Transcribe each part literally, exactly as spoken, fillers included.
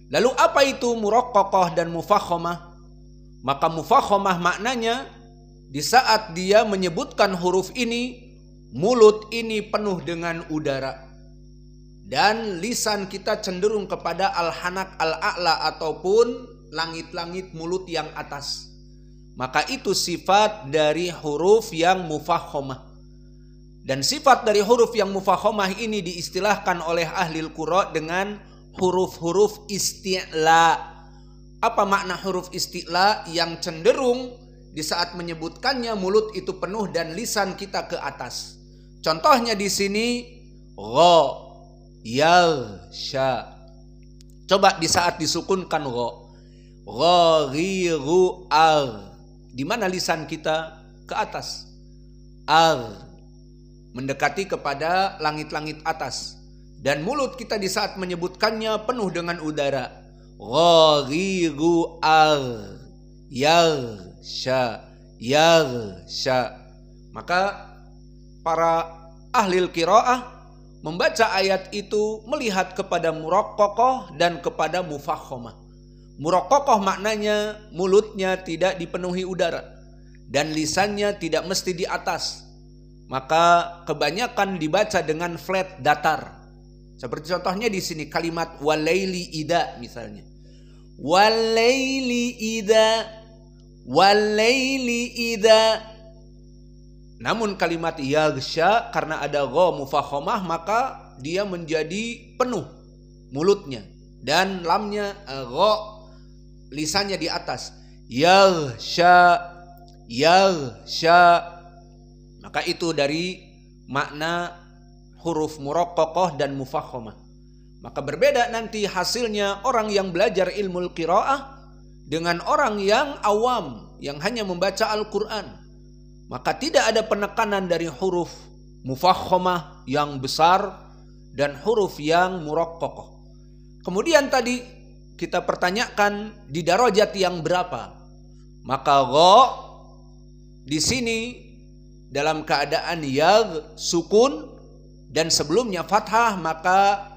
Lalu apa itu muraqqaqah dan mufakhamah? Maka mufakhamah maknanya di saat dia menyebutkan huruf ini, mulut ini penuh dengan udara dan lisan kita cenderung kepada al-hanak al-a'la ataupun langit-langit mulut yang atas. Maka itu sifat dari huruf yang mufakhamah. Dan sifat dari huruf yang mufakhamah ini diistilahkan oleh ahli al-qura dengan huruf-huruf isti'la. Apa makna huruf isti'la? Yang cenderung di saat menyebutkannya mulut itu penuh dan lisan kita ke atas. Contohnya di sini gha, yal, sya. Coba di saat disukunkan gha, gha, ghiru, al. Di mana lisan kita? Ke atas. Al, mendekati kepada langit-langit atas. Dan mulut kita di saat menyebutkannya penuh dengan udara. Ghagiru al yarsha yarsha. Maka para ahli qiraah membaca ayat itu melihat kepada muraqqaqah dan kepada mufakhamah. Muraqqaqah maknanya mulutnya tidak dipenuhi udara dan lisannya tidak mesti di atas. Maka kebanyakan dibaca dengan flat datar. Seperti contohnya di sini kalimat walaili ida misalnya. Walaili ida, walaili ida. Namun kalimat yaghsha karena ada gha mufakhamah maka dia menjadi penuh mulutnya dan lamnya gha, lisannya di atas. Yaghsha, yaghsha. Maka itu dari makna huruf muraqqaqah dan mufakhamah. Maka berbeda nanti hasilnya orang yang belajar ilmu qiraah dengan orang yang awam yang hanya membaca Al-Quran. Maka tidak ada penekanan dari huruf mufakhamah yang besar dan huruf yang muraqqaqah. Kemudian tadi kita pertanyakan di darajat yang berapa? Maka gha di sini dalam keadaan yagh sukun dan sebelumnya fathah, maka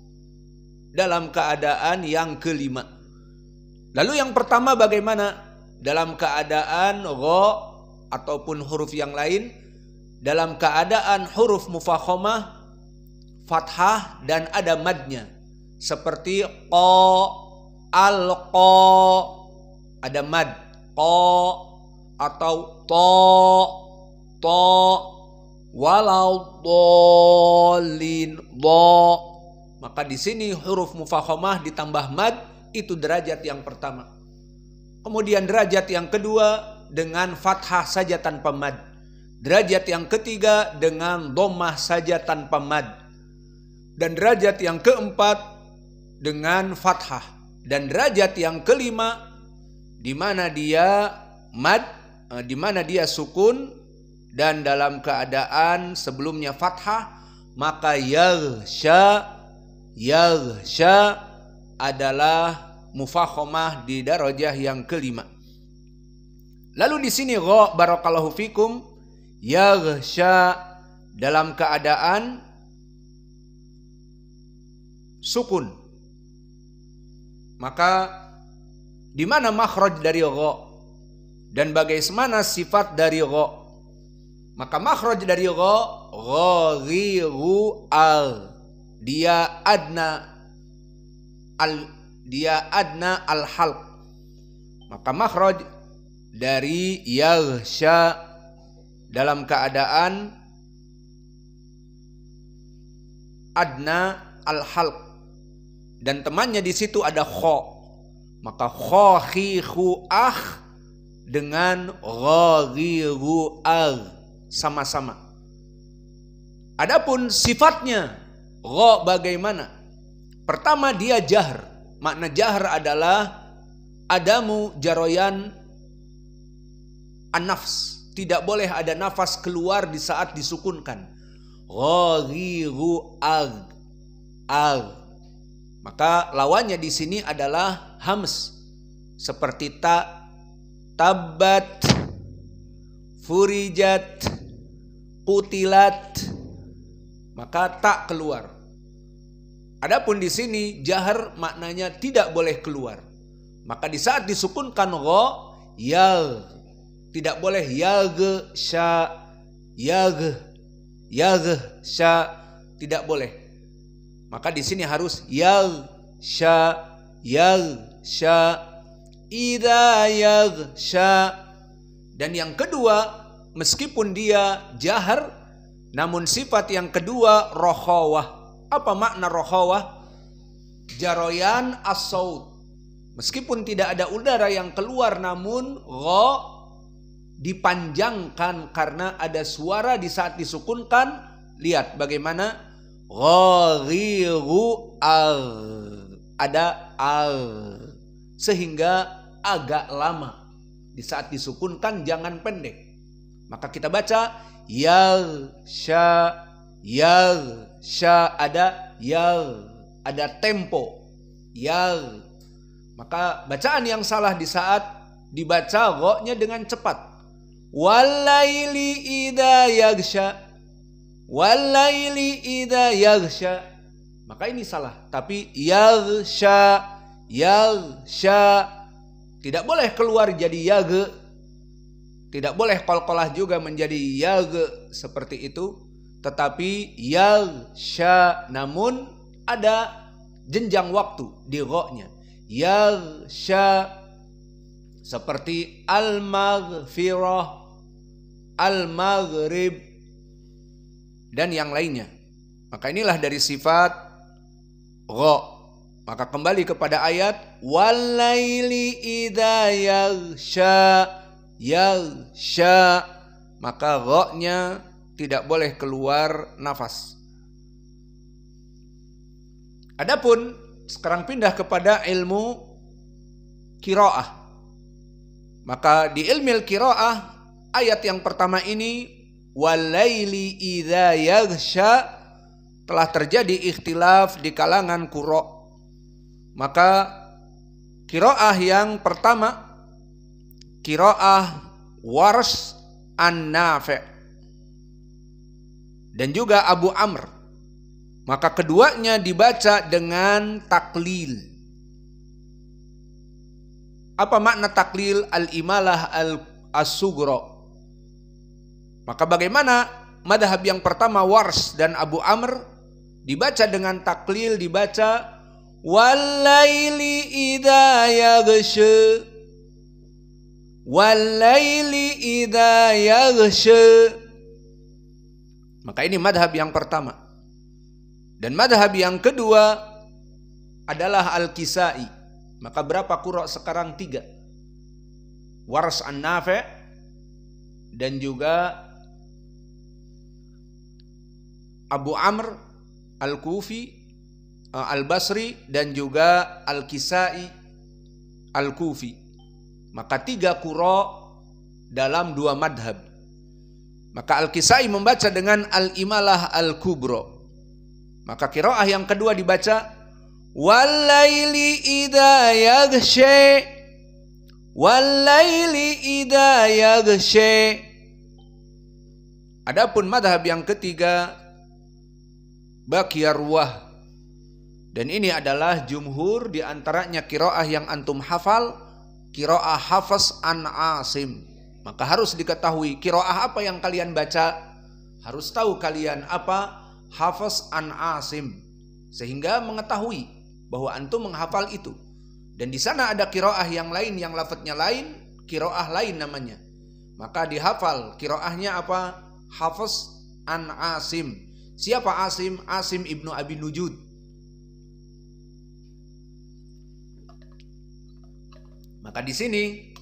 dalam keadaan yang kelima. Lalu yang pertama bagaimana? Dalam keadaan gha ataupun huruf yang lain, dalam keadaan huruf mufakhamah fathah dan ada madnya. Seperti qa, al-qa, ada mad, qa atau ta, ta, walau dhalin, dha. Maka di sini huruf mufakhamah ditambah mad itu derajat yang pertama. Kemudian derajat yang kedua dengan fathah saja tanpa mad. Derajat yang ketiga dengan dhammah saja tanpa mad. Dan derajat yang keempat dengan fathah. Dan derajat yang kelima di mana dia mad, di mana dia sukun dan dalam keadaan sebelumnya fathah, maka yaghsha, yaghsha adalah mufakhamah di darajah yang kelima. Lalu di sini gha barakallahu fikum yaghsha dalam keadaan sukun. Maka di mana makhraj dari gha dan bagaimana sifat dari gha? Maka makhraj dari gha, ghagiru al, dia adna al, dia adna al halq. Maka makhraj dari yaghsha dalam keadaan adna al halq dan temannya di situ ada kha. Maka kha khihu ah dengan ghagiru al sama-sama. Adapun sifatnya gha bagaimana? Pertama dia jahr. Makna jahr adalah adamu jaroyan an-nafs. Tidak boleh ada nafas keluar di saat disukunkan. Ghagiru ag, ag. Maka lawannya di sini adalah hams. Seperti ta, tabbat, furijat, qutilat. Maka tak keluar. Adapun di sini jahar maknanya tidak boleh keluar. Maka di saat disukunkan gha, yag, tidak boleh yag sya, yag, yag sya, tidak boleh. Maka di sini harus yag sya, yag sya, idza yag sya. Dan yang kedua, meskipun dia jahar, namun sifat yang kedua rokhawah. Apa makna rokhawah? Jaroyan as-saut. Meskipun tidak ada udara yang keluar, namun gha dipanjangkan karena ada suara di saat disukunkan. Lihat bagaimana ghariru al, ada al, sehingga agak lama. Di saat disukunkan jangan pendek. Maka kita baca yal sya, yal sya, ada yal, ada tempo yal. Maka bacaan yang salah di saat dibaca gha-nya dengan cepat. Walaili idza yaghsha, walaili idza yaghsha. Maka ini salah. Tapi yaghsha, yaghsha, tidak boleh keluar jadi yag. Tidak boleh qalqalah juga menjadi yag seperti itu. Tetapi yaghsha, namun ada jenjang waktu di gha-nya. Yaghsha, seperti al-maghfirah, al-maghrib, dan yang lainnya. Maka inilah dari sifat gha. Maka kembali kepada ayat walaili idza yaghsha, yaghsha, maka gha-nya tidak boleh keluar nafas. Adapun sekarang pindah kepada ilmu qiraah. Maka di ilmu qiraah ayat yang pertama ini walaili idza yaghsha telah terjadi ikhtilaf di kalangan qurra. Maka qiraah yang pertama qiraah Warsh an-Nafi' dan juga Abu Amr. Maka keduanya dibaca dengan taklil. Apa makna taklil? Al-imalah al-as-sughra. Maka bagaimana madhab yang pertama Warsh dan Abu Amr dibaca dengan taklil, dibaca walaili idza yaghsha, walaili idza yaghsha. Maka ini madhab yang pertama. Dan madhab yang kedua adalah Al-Kisai. Maka berapa qurra sekarang? Tiga. Warsh an-Nafi' dan juga Abu Amr Al-Kufi, Al-Basri, dan juga Al-Kisai Al-Kufi. Maka tiga qurra dalam dua madhab. Maka Al-Kisai membaca dengan Al-Imalah Al-Kubra. Maka qiraah yang kedua dibaca walaili idza yaghsha, walaili idza yaghsha. Adapun madhab yang ketiga Baqiyarwah. Dan ini adalah jumhur, di antaranya qiraah yang antum hafal, qiraah Hafs an Asim. Maka harus diketahui qiraah apa yang kalian baca, harus tahu kalian apa Hafs an Asim, sehingga mengetahui bahwa antum menghafal itu. Dan di sana ada qiraah yang lain yang lafadznya lain, qiraah lain namanya. Maka dihafal qiraahnya apa? Hafs an Asim. Siapa Asim? Asim ibnu Abi Nujud. Maka di sini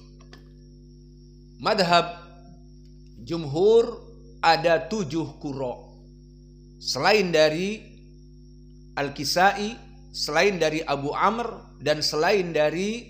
madhab jumhur ada tujuh qurra. Selain dari Al-Kisai, selain dari Abu Amr, dan selain dari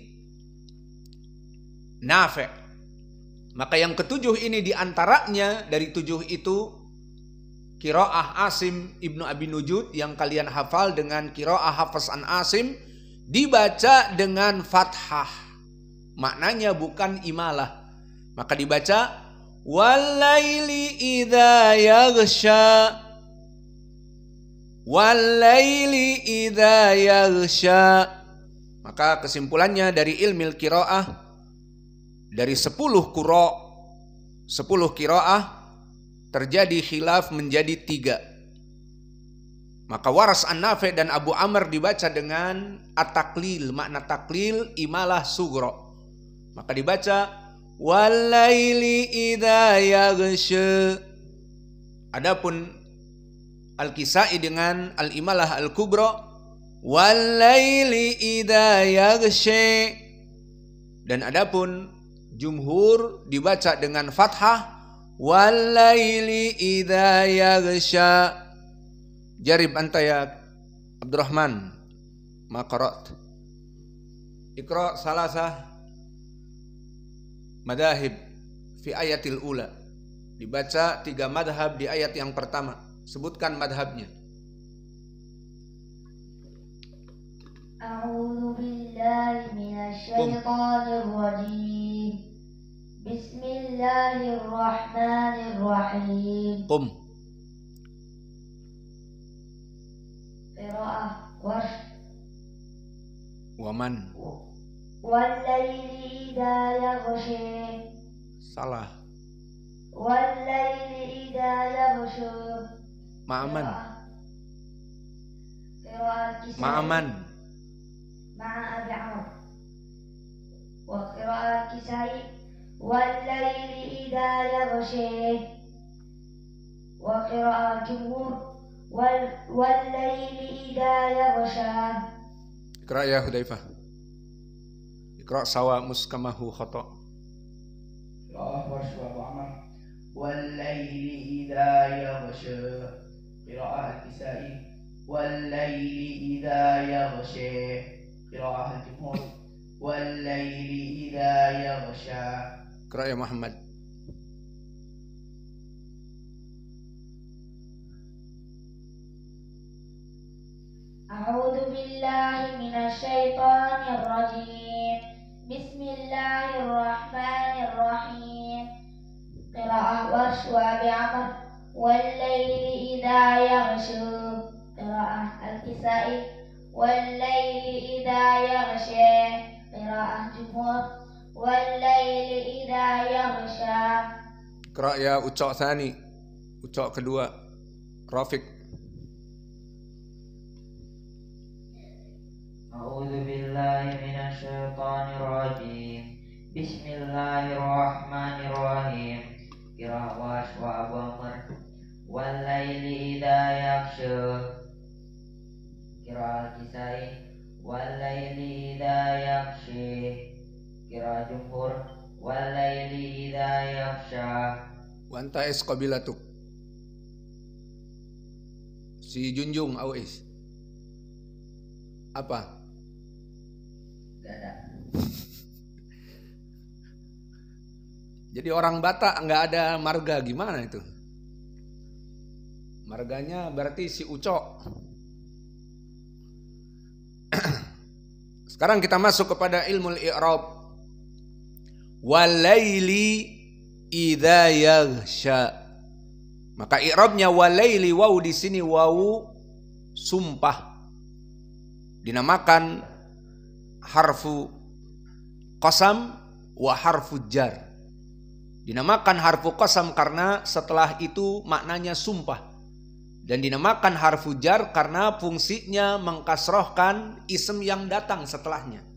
Nafi'. Maka yang ketujuh ini diantaranya dari tujuh itu qiraah Asim ibnu Abi Nujud yang kalian hafal dengan qiraah Hafs an Asim, dibaca dengan fathah. Maknanya bukan imalah. Maka dibaca walaili idza yaghsha, Wal-laili idza yaghsha. Maka kesimpulannya dari ilmil qiraah, dari sepuluh qura, sepuluh qiraah terjadi khilaf menjadi tiga. Maka Waras An-Nafi' dan Abu Amr dibaca dengan at-taklil, makna taklil imalah sugro. Maka dibaca wal-laili idza yaghsha. Adapun Al-Kisai dengan al-imalah al-kubra wal-laili idza yaghsha. Dan adapun jumhur dibaca dengan fathah wal-laili idza yaghsha. Jarib anta ya Abdurrahman ma qara'at. Iqra salasah madahib fi ayatil ula. Dibaca tiga madhab di ayat yang pertama. Sebutkan madhabnya. A'udzu billahi minasy syaithanir rajim. Bismillahirrahmanirrahim. Qum. Qiraah Warsh. Waman. Wal-laili idza yaghsha. Salah. Wal-laili idza yaghsha. Ma'aman. Qiraah Kisai. Ma'aman. Ma'a Abi Amr. Wa qiraah Kisai wal-laili idza yaghsha. Wa qiraah jumhur wal-laili idza yaghsha. Iqra ya Hudzaifah. Iqra sawa muskamahu khata. Qiraah Warsh wa Abu Amr. Wal-laili idza yaghsha. Qiraah Al-Kisai. Wal-laili idza yaghsha. Qiraah Al-Jumhur. Wal-laili idza yaghsha. Iqra ya Muhammad. A'udzu billahi minasy syaithanir rajim. Bismillahirrahmanirrahim. Qiraah Warsh wa Abi Amr. Wal-laili idza yaghsha. Qiraah Al-Kisai. Wal-laili idza yaghsha. Qiraah Jumhur. Wal-laili idza yaghsha. Iqra ya uca' tsani. Uca' kedua. Rafiq. A'udzu billahi minasy syaithanir rajim. Bismillahirrahmanirrahim. Qiraah Warsh wa Abu Amr. Wal-laili idza yaghsha. Qiraah Kisai. Wal-laili idza yaghsha. Qiraah Jumhur. Wal-laili idza yaghsha. Wa anta is qabilatuk. Si Junjung Awis. Apa? Gak ada. Jadi orang Batak nggak ada marga, gimana itu? Marganya berarti si Ucok. Sekarang kita masuk kepada ilmu i'rab. Walaili idza yaghsha. Maka i'rabnya walaili, waw di sini waw sumpah. Dinamakan harfu qasam wa harfu jar. Dinamakan harfu qasam karena setelah itu maknanya sumpah. Dan dinamakan harfu jar karena fungsinya mengkasrohkan ism yang datang setelahnya.